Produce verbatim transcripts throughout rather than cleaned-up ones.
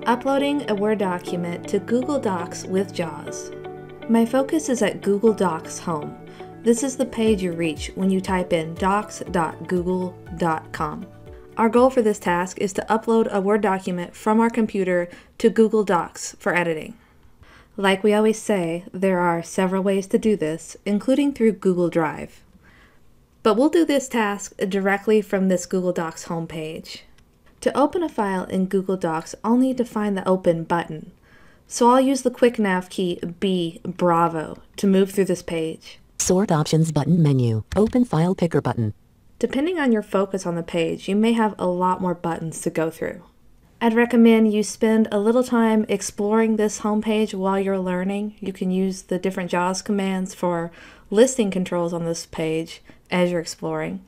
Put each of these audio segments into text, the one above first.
Uploading a Word document to Google Docs with JAWS. My focus is at Google Docs Home. This is the page you reach when you type in docs dot google dot com. Our goal for this task is to upload a Word document from our computer to Google Docs for editing. Like we always say, there are several ways to do this, including through Google Drive. But we'll do this task directly from this Google Docs homepage. To open a file in Google Docs, I'll need to find the Open button. So I'll use the quick nav key B, bravo, to move through this page. Sort Options button menu. Open File Picker button. Depending on your focus on the page, you may have a lot more buttons to go through. I'd recommend you spend a little time exploring this homepage while you're learning. You can use the different JAWS commands for listing controls on this page as you're exploring.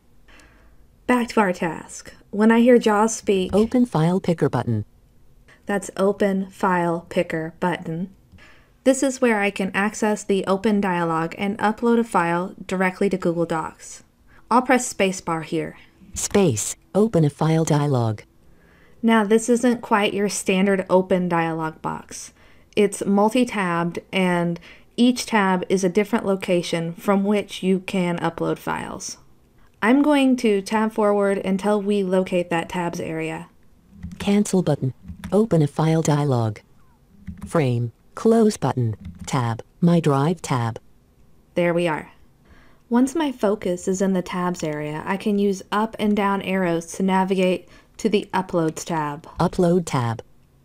Back to our task. When I hear JAWS speak, Open File Picker button. That's Open File Picker button. This is where I can access the Open dialog and upload a file directly to Google Docs. I'll press spacebar here. Space. Open a file dialog. Now this isn't quite your standard Open dialog box. It's multi-tabbed and each tab is a different location from which you can upload files. I'm going to tab forward until we locate that tabs area. Cancel button. Open a file dialog. Frame. Close button. Tab. My Drive tab. There we are. Once my focus is in the tabs area, I can use up and down arrows to navigate to the Uploads tab. Upload tab.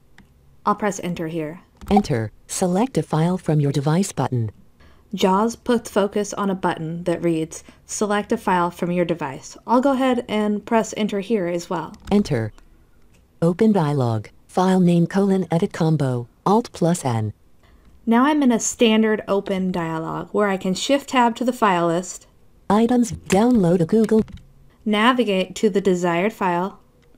I'll press enter here. Enter. Select a file from your device button. JAWS puts focus on a button that reads, select a file from your device. I'll go ahead and press enter here as well. Enter. Open dialog. File name colon edit combo. Alt plus N. Now I'm in a standard Open dialog where I can shift tab to the file list. Items. Download a Google. Navigate to the desired file.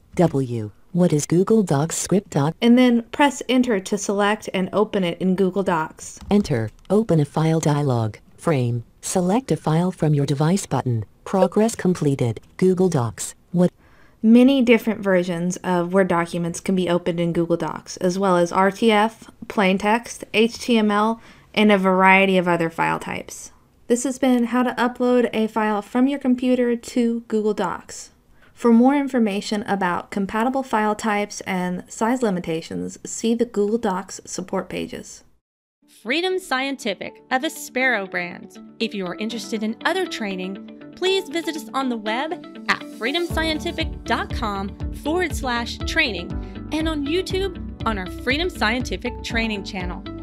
W. What is Google Docs script doc? And then press enter to select and open it in Google Docs. Enter. Open a file dialog. Frame. Select a file from your device button. Progress completed. Google Docs. What? Many different versions of Word documents can be opened in Google Docs, as well as R T F, plain text, H T M L, and a variety of other file types. This has been how to upload a file from your computer to Google Docs. For more information about compatible file types and size limitations, see the Google Docs support pages. Freedom Scientific of Aspero brand. If you are interested in other training, please visit us on the web at freedomscientific.com forward slash training and on YouTube on our Freedom Scientific training channel.